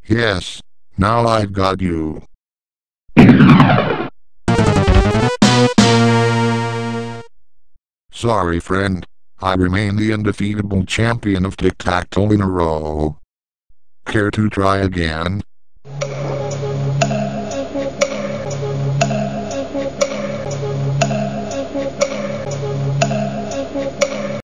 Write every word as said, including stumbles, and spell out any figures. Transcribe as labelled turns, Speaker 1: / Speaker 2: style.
Speaker 1: Yes, now I've got you. Sorry, friend. I remain the undefeatable champion of tic-tac-toe in a row. Care to try again?